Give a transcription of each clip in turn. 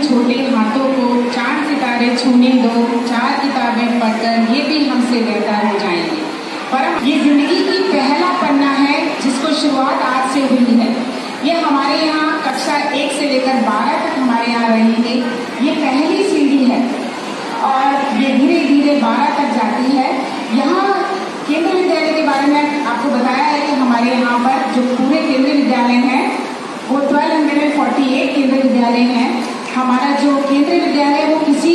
छोटे हाथों को 4 सितारे छूने दो, 4 किताबें पढ़कर ये भी हमसे बेहतर हो जाएंगे। पर ये जिंदगी की पहला पन्ना है जिसको शुरुआत आज से हुई है। ये हमारे यहाँ कक्षा 1 से लेकर 12 तक हमारे यहाँ रहेंगे। ये पहली सीढ़ी है और ये धीरे धीरे 12 तक जाती है। यहाँ केंद्रीय विद्यालय के बारे में आपको बताया है कि हमारे यहाँ पर जो पूरे केंद्रीय विद्यालय हैं वो 1248 केंद्रीय विद्यालय हैं। हमारा जो केंद्रीय विद्यालय वो किसी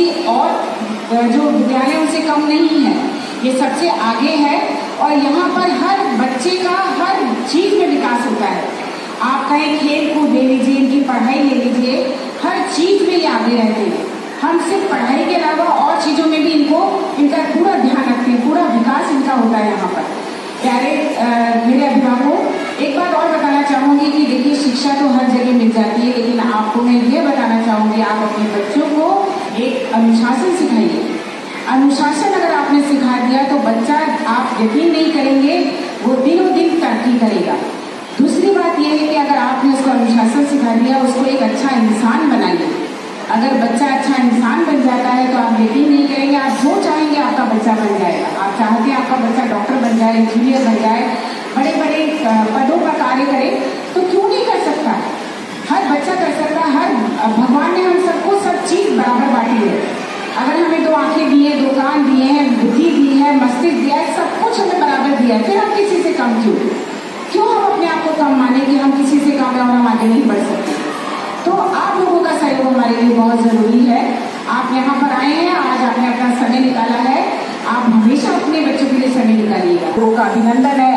और जो विद्यालयों से कम नहीं है, ये सबसे आगे है और यहाँ पर हर बच्चे का हर चीज में विकास होता है। आप कहीं खेल कूद ले लीजिए, इनकी पढ़ाई ले लीजिए, हर चीज में ये आगे रहते हैं। हम सिर्फ पढ़ाई के अलावा और चीजों में भी इनका पूरा ध्यान रखते हैं, पूरा विकास इनका होता है यहाँ पर। प्यारे मेरे अभिभावक, एक बात और बताना चाहूंगी कि देखिए शिक्षा तो हर जगह मिल जाती है, लेकिन आपको मैं ये बताना चाहूंगी आप अपने बच्चों को एक अनुशासन सिखाइए। अनुशासन अगर आपने सिखा दिया तो बच्चा, आप यकीन नहीं करेंगे, वो दिनों दिन तरक्की करेगा। दूसरी बात यह है कि अगर आपने उसको अनुशासन सिखा दिया, उसको एक अच्छा इंसान बनाइए। अगर बच्चा अच्छा इंसान बन जाता है तो आप यकीन नहीं करेंगे, आप जो चाहेंगे आपका बच्चा बन जाएगा। आप चाहते हैं आपका बच्चा डॉक्टर बन जाए, इंजीनियर बन जाए, बड़े बड़े पदों पर कार्य करे, तो क्यों नहीं कर सकता? हर बच्चा कर सकता है। हर भगवान ने हम सबको सब चीज बराबर बांटी है। अगर हमें 2 आंखें दी है, 2 कान दिए हैं, बुद्धि दी है, मस्तिष्क दिया है, सब कुछ हमें बराबर दिया है, फिर हम किसी से कम क्यों हम अपने आप को कम माने कि हम किसी से कम है और हम आगे नहीं बढ़ सकते? तो आप लोगों का सहयोग हमारे लिए बहुत जरूरी है। आप यहाँ पर आए हैं, आज आपने अपना समय निकाला है, आप हमेशा अपने बच्चों के लिए समय निकालिएगा। लोगों का अभिनंदन है,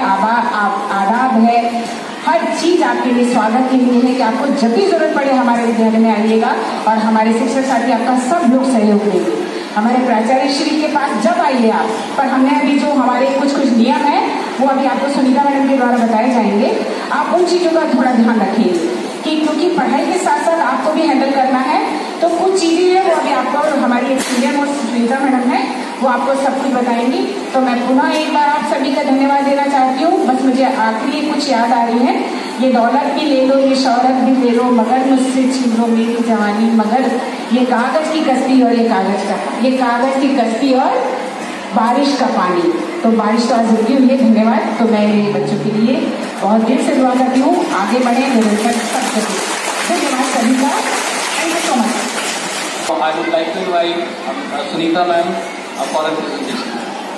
आदाब है, हर चीज आपके लिए स्वागत के लिए है कि आपको जब भी जरूरत पड़े हमारे विद्यालय में आइएगा और हमारे शिक्षक साथी आपका सब लोग सहयोग देंगे। हमारे प्राचार्य श्री के पास जब आइए आप, पर हमने अभी जो हमारे कुछ नियम है वो अभी आपको सुनीता मैडम के द्वारा बताए जाएंगे। आप उन चीजों का थोड़ा ध्यान रखिए कि क्योंकि पढ़ाई के साथ साथ आपको भी हैंडल करना है, तो कुछ चीजें हैं वो अभी आपको और हमारी एक सीनियर और सुनीता मैडम है वो आपको सब कुछ बताएंगी। तो मैं पुनः एक बार आप सभी का धन्यवाद देना चाहती हूँ। बस मुझे आखिरी कुछ याद आ रही है, ये दौलत भी ले लो, ये शौहरत भी ले लो, मगर मुझसे छीन लो मेरी जवानी, मगर ये कागज की कश्ती और ये कागज की कश्ती और बारिश का पानी। तो बारिश तो आज रुकी हुई है। धन्यवाद। तो मैं मेरे बच्चों के लिए बहुत दिल से दुआ करती हूँ, आगे बढ़े, निरंतर सब धन्यवाद सभी का। Thank you so much. I would like to invite Sunita ma'am for a presentation.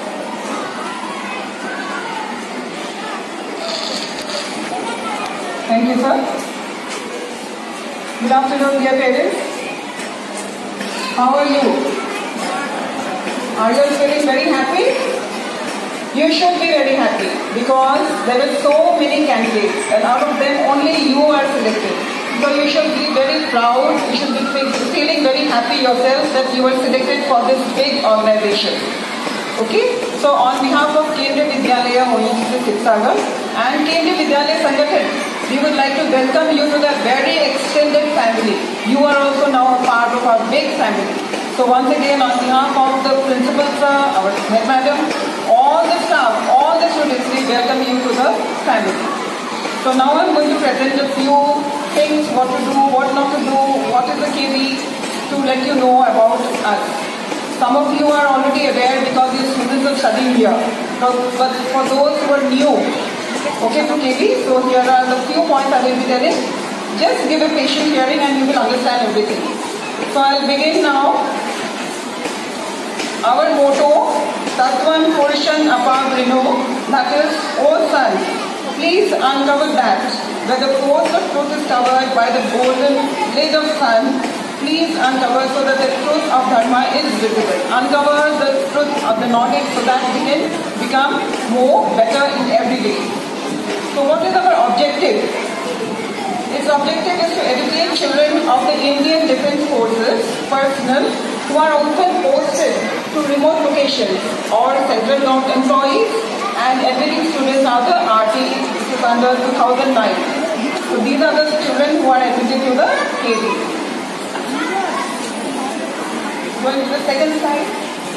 Thank you, sir. Good afternoon, dear parents. How are you? Are you feeling very happy? You should be very happy because there are so many candidates and out of them only you are selected. So you should be very proud, you should be feeling very happy yourself that you were selected for this big organization. Okay? So on behalf of Kendriya Vidyalaya ONGC Sibsagar and Kendriya Vidyalaya Sangathan, we would like to welcome you to the very extended family. You are also now a part of our big family. So once again on behalf of the principal sir, our head madam, all the staff, all the students, we welcome you to the family. So now I'm going to present a few things, what to do, what not to do, what is the KB, to let you know about us. Some of you are already aware because your students are studying here. But for those who are new, okay, to KB, so here are the few points I will be telling. Just give a patient hearing and you will understand everything. So I'll begin now. Our motto, Tattvam Purishan Apavrino, that is, O sons, please uncover that. Where the force of truth is covered by the golden lid of sun, please uncover so that the truth of Dharma is visible. Uncover the truth of the knowledge so that we can become more better in every day. So what is our objective? Its objective is to educate children of the Indian Defence Forces personnel who are often posted to remote locations or central government employees and admitting students are the RT, this is under 2009. So these are the children who are admitted to the KB. Going to the second slide.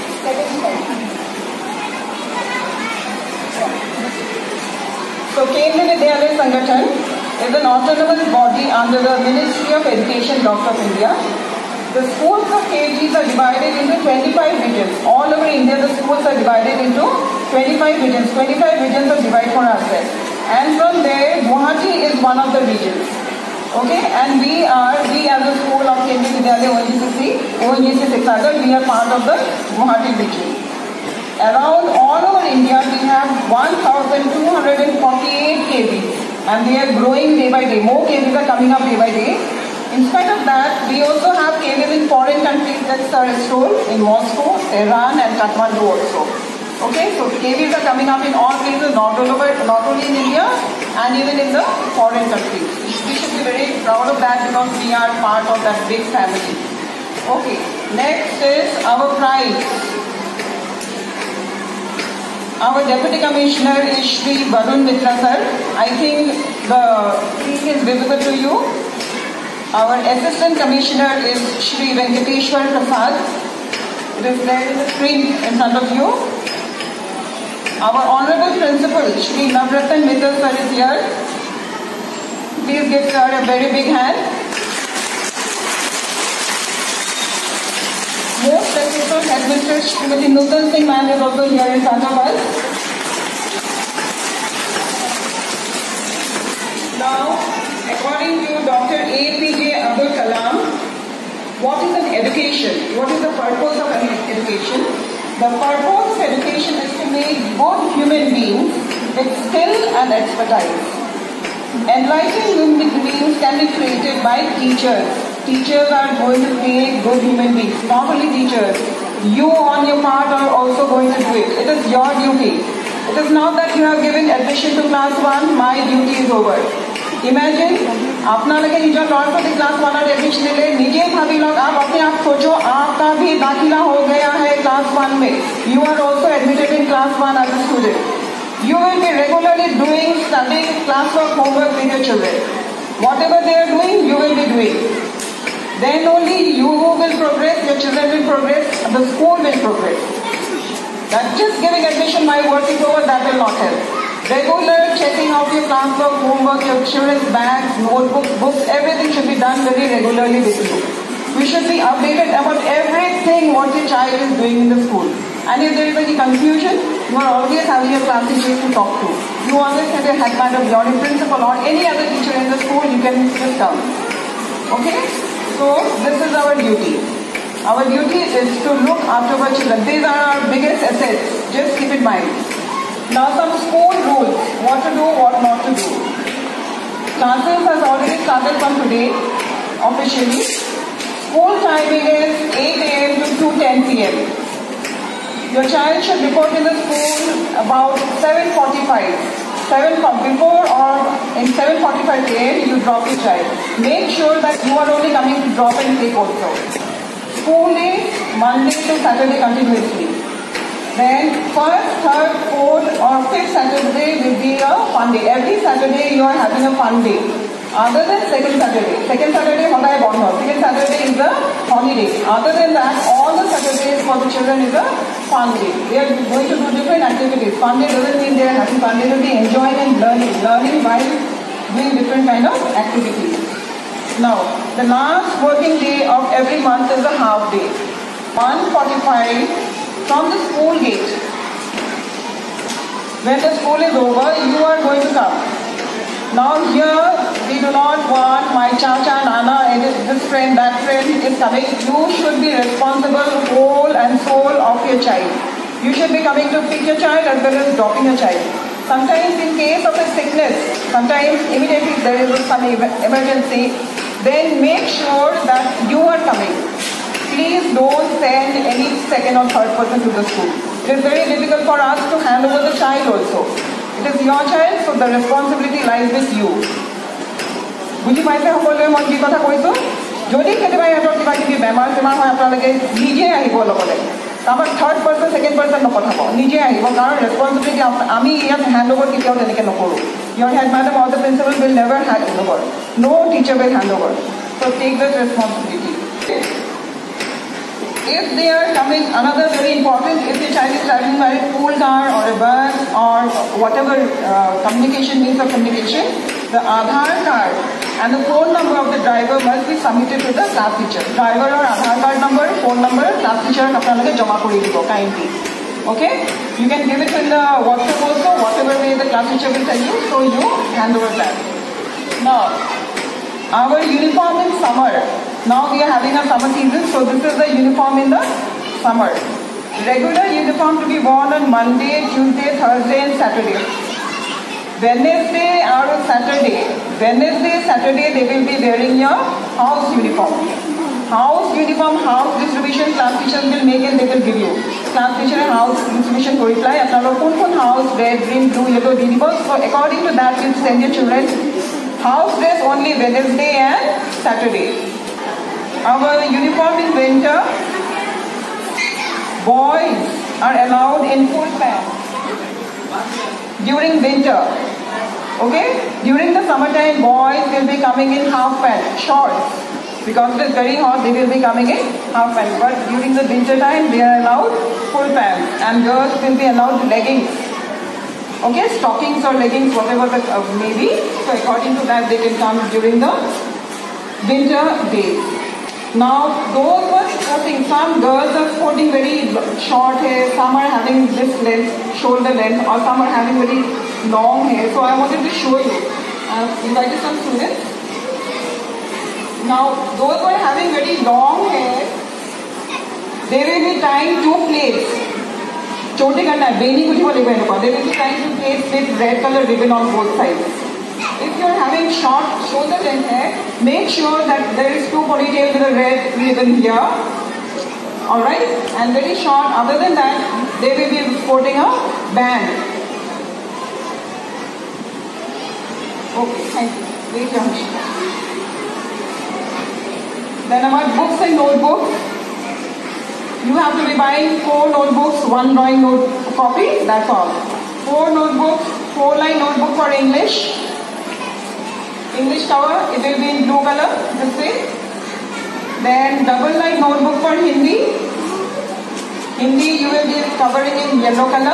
So Kendriya Vidyalaya Sangathan is an autonomous body under the Ministry of Education, Government of India. The schools of KGs are divided into 25 regions. All over India, the schools are divided into 25 regions. 25 regions are divided for ourselves. And from there, Guwahati is one of the regions. Okay, and we as a school of Kendriya Vidyalaya ONGC Siksagar, we are part of the Guwahati region. Around all over India, we have 1,248 KVs, and they are growing day by day. More KVs are coming up day by day. In spite of that, we also have KVs in foreign countries that are installed in Moscow, Iran, and Kathmandu also. Okay, so KVs are coming up in all places, not only in India, and even in the foreign countries. We should be very proud of that because we are part of that big family. Okay, next is our prize. Our Deputy Commissioner is Shri Varun Mitra sir. I think the screen is visible to you. Our Assistant Commissioner is Shri Venkateshwar Prasad. It is there in the screen in front of you. Our Honorable Principal Shri Navratan Mittal sir is here. Please give sir a very big hand. Most respected Headmistress Shrimati Nutan Singh ma'am is also here in front of us. Now, according to Dr. APJ Abdul Kalam, what is an education? What is the purpose of an education? The purpose of education is to make good human beings with skill and expertise. Enlightened human beings can be created by teachers. Teachers are going to create good human beings, not only teachers. You on your part are also going to do it. It is your duty. It is not that you have given admission to class 1, my duty is over. Imagine, अपना लगे निजा तौर पर class 1 और admission ले निजे भाभी लोग आप अपने आप सोचो आपका भी दाखिला हो गया है क्लास 1 में. You are also admitted in class 1 as a student. You will be regularly studying classwork, homework with your children. Whatever they are doing, you will be doing. Then only you will progress, your children will progress, and the school will progress. That just giving admission, my work is over, that will not help. Regular checking of your classwork, homework, your children's bags, notebooks, books, everything should be done very regularly with you. We should be updated about everything what your child is doing in the school. And if there is any confusion, you are always having a class teacher to talk to. You always have a head madam, your principal or any other teacher in the school, you can just come. Okay? So, this is our duty. Our duty is to look after our children. These are our biggest assets. Just keep in mind. Now some school rules. What to do, what not to do. Classes has already started from today, officially. School timing is 8 a.m. to 2:10 p.m. Your child should report in the school about 7:45. Before or in 7:45 a.m. you drop your child. Make sure that you are only coming to drop and take also. School is Monday to Saturday continuously. Then first, third, fourth or fifth Saturday will be a fun day. Every Saturday you are having a fun day. Other than second Saturday. Second Saturday second Saturday is a holiday. Other than that, all the Saturdays for the children is a fun day. They are going to do different activities. Fun day doesn't mean they are having fun. They will be enjoying and learning. Learning while doing different kind of activities. Now, the last working day of every month is a half day. 1:45 from the school gate. When the school is over, you are going to come. Now here, we do not want my chacha, nana, this friend, that friend is coming. You should be responsible, whole and soul of your child. You should be coming to pick your child as well as dropping your child. Sometimes in case of a sickness, sometimes immediately there is some emergency, then make sure that you are coming. Please don't send any second or third person to the school. It is very difficult for us to hand over the child also. It is your child, so the responsibility lies with you. বুঝি পাইছে সকলোৱে মই কি কথা কৈছো যদি কেতিয়াবা ইহঁতৰ কিবা কিবি বেমাৰ হয় আপোনালোকে নিজে আহিব লগতে আমাৰ থাৰ্ড পাৰ্চন ছেকেণ্ড পাৰ্চন নপঠাব নিজে আহিব কাৰণ ৰেছপনচিবিলিটি আমি ইয়াত হেণ্ড অভাৰ কেতিয়াও তেনেকৈ নকৰোঁ your head madam or the principal will never hand over. No teacher will hand over. So take that responsibility. If they are coming, another very important, if your child is traveling by a pool car or a bus or whatever communication means of communication, the Aadhaar card and the phone number of the driver must be submitted to the class teacher. Driver or Aadhaar card number, phone number, class teacher apnalage jama kori dibo kindly. Okay? You can give it in the WhatsApp also, whatever way the class teacher will tell you, so you hand over that. Now, our uniform in summer. Now we are having a summer season, so this is the uniform in the summer. Regular uniform to be worn on Monday, Tuesday, Thursday and Saturday. Wednesday or Saturday they will be wearing your house uniform. House uniform, house distribution class teachers will make and they will give you. Class teacher and house distribution ko reply. Apnalo kun house, red, green, blue, yellow, dinibo. So according to that you send your children house dress only Wednesday and Saturday. Our uniform in winter, boys are allowed in full pants during winter. Okay? During the summertime, boys will be coming in half pant, shorts. Because it is very hot, they will be coming in half pant. But during the winter time, they are allowed full pants. And girls will be allowed leggings. Okay? Stockings or leggings, whatever the may be. So according to that, they can come during the winter days. Now, those were sporting. Some girls are sporting very short hair, some are having this length, shoulder length, or some are having very long hair. So I wanted to show you. I've invited some students. Now, those who are having very long hair, they will be tying two plaits. Chote karna hai, beni kuch bolega inuka. They will be tying two plaits with red color ribbon on both sides. If you are having short shoulder length hair, make sure that there is two ponytails with a red ribbon here. Alright? And very short. Other than that, they will be sporting a band. Okay, thank you. Wait, Yamish. Then about books and notebooks. You have to be buying 4 notebooks, 1 drawing note copy. That's all. 4 notebooks, 4-line notebook for English. English cover, it will be in blue color, this way. Then double-line notebook for Hindi. Hindi you will be covering in yellow color.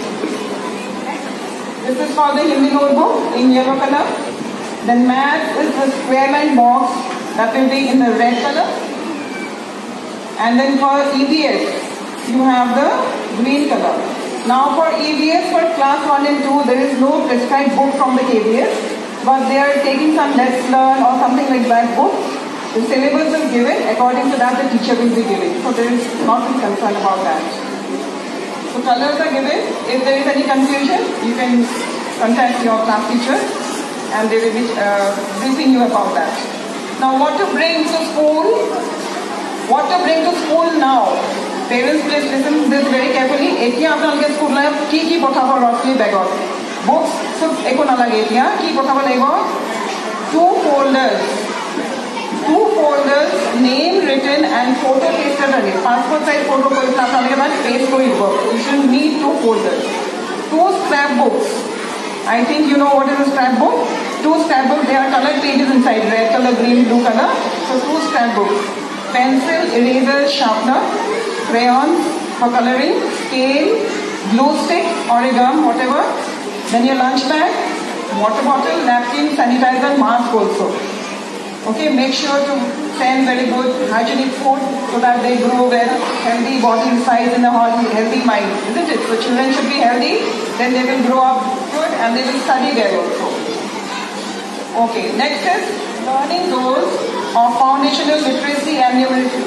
This is for the Hindi notebook in yellow color. Then math is the square line box, that will be in the red color. And then for EVS, you have the green color. Now for EVS for class 1 and 2, there is no prescribed book from the KBS. But they are taking some Let's Learn or something like that book. The syllabus is given, according to that the teacher will be giving. So there is not much concern about that. So colors are given. If there is any confusion, you can contact your class teacher and they will be briefing you about that. Now what to bring to school? What to bring to school now? Parents, please listen to this very carefully. Etia apnalke school la ki pothabo roughly bag out. Books, so eko nalage etia ki pothabo laibo 2 folders. 2 folders, name written and photo pasted age. Passport size photo ko isna apnalage bas paste koribo. You should need 2 folders. 2 scrapbooks. I think you know what is a scrapbook. 2 scrapbooks, there are colored pages inside, red color, green, blue color. So 2 scrapbooks. Pencil, eraser, sharpener, crayons for coloring, scale, glue stick, origami, whatever. Then your lunch bag, water bottle, napkin, sanitizer, mask also. Okay, make sure to send very good hygienic food so that they grow well, healthy body size and a healthy mind, isn't it? So children should be healthy, then they will grow up good and they will study well also. Okay, next is learning goals of foundational literacy and numeracy.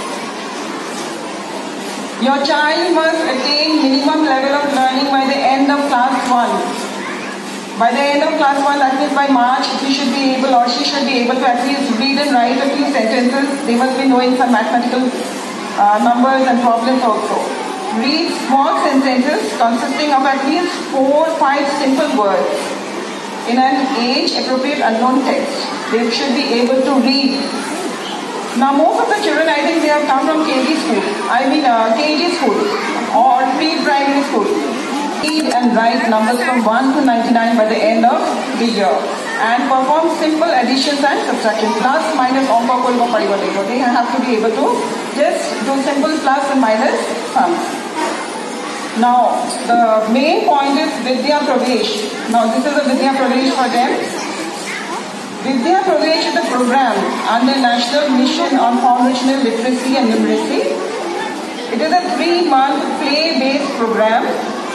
Your child must attain minimum level of learning by the end of class 1. By the end of class 1, that means by March, he should be able or she should be able to at least read and write a few sentences. They must be knowing some mathematical numbers and problems also. Read small sentences consisting of at least 4 or 5 simple words in an age-appropriate unknown text. They should be able to read. Now most of the children, I think they have come from KG school. KG school or pre-primary school. Read and write numbers from 1 to 99 by the end of the year. And perform simple additions and subtractions. Plus, minus, they have to be able to just do simple plus and minus sums. Now, the main point is Vidya Pravesh. Now, this is a Vidya Pravesh for them. Vidya Pravesh is a program under National Mission on Foundational Literacy and Numeracy. It is a 3-month play-based program,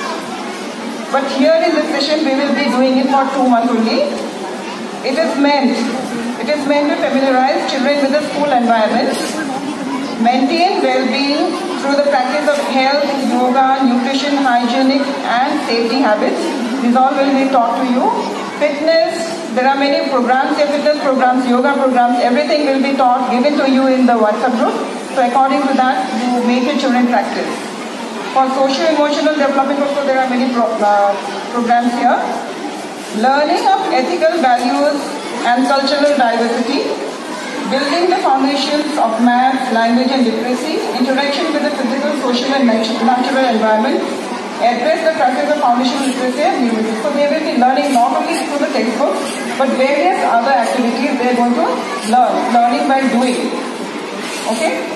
but here in this session we will be doing it for 2 months only. It is meant to familiarize children with the school environment, maintain well-being through the practice of health, yoga, nutrition, hygienic and safety habits. These all will be taught to you. Fitness, there are many programs, fitness programs, yoga programs, everything will be taught, given to you in the WhatsApp group. So according to that, you make your children practice. For socio-emotional development also there are many programs here. Learning of ethical values and cultural diversity, building the foundations of math, language and literacy, interaction with the physical, social and natural environment, address the practice of foundational literacy and numeracy. So they will be learning not only through the textbooks, but various other activities they are going to learn. Learning by doing. Okay?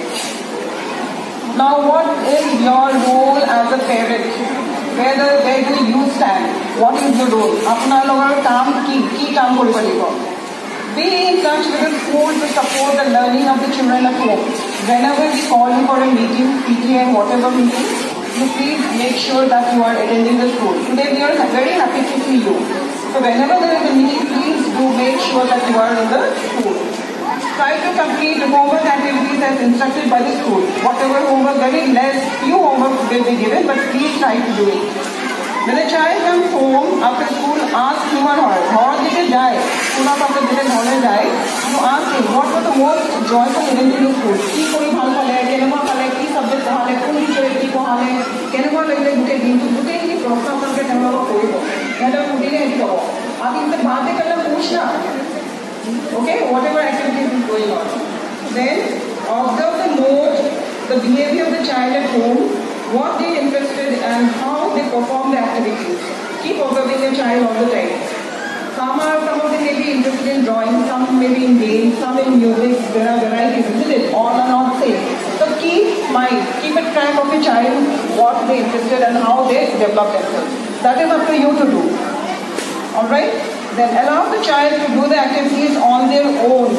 Now what is your role as a parent? Where do you stand? What is your role? अपना लोगों का काम की काम कोई करेगा? Be in touch with the school to support the learning of the children at home. Whenever we call you for a meeting, PTA and whatever meeting, you please make sure that you are attending the school. Today we are very happy to see you. So whenever there is a meeting, please do make sure that you are in the school. Try to complete the homework activities as instructed by the school. Whatever homework, very few homework will be given, but please try to do it. When a child comes home after school, ask him or her, how did it die? School after did it die? You ask him, what was the most joyful event in the school? Ki koi bhal khale, kenema khale, ki subject khale, kun teacher ki khale, kenema lagle duke din, duke ki program karke kenema ko koi ho. Yada kudi ne hi ho. Aap inse baatein karna पूछना. Okay, whatever activity is going on. Then observe the mode, the behavior of the child at home, what they are interested and how they perform the activities. Keep observing your child all the time. Some of them may be interested in drawing, some may be in games, some in music. There are varieties, isn't it? All are not same. So keep a track of your child, what they are interested and how they develop themselves. That is up to you to do. Alright? Then allow the child to do the activities on their own.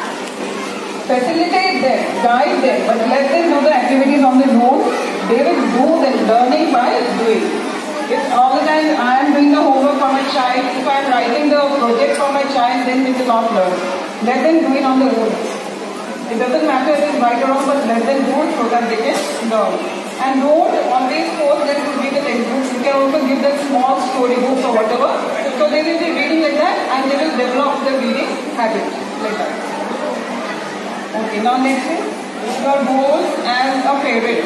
Facilitate them, guide them, but let them do the activities on their own. They will do the learning by doing. If all the time I am doing the homework for my child, if I am writing the project for my child, then they will not learn. Let them do it on their own. It doesn't matter if it is right or wrong, but let them do it so that they can learn. And don't always force them to read the textbooks. You can also give them small storybooks or whatever. So they will be reading like that and they will develop the reading habit like that. Okay, now next is your goals as a parent.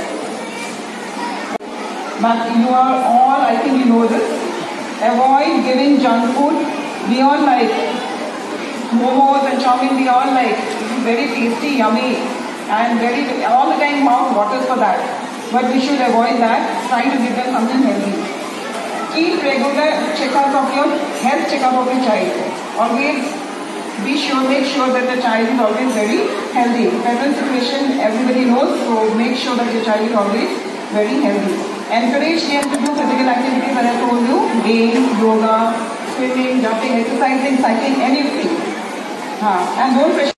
But you are all, I think you know this. Avoid giving junk food beyond like momos and chowmein beyond like very tasty, yummy and all the time mouth waters for that. But we should avoid that. Try to give them something healthy. Keep regular checkups of your health checkup of your child. Always make sure that the child is always very healthy. Present situation everybody knows, so make sure that your child is always very healthy. Encourage them to do physical activities as I told you, games, yoga, swimming, jumping, exercising, cycling, anything. And don't pressure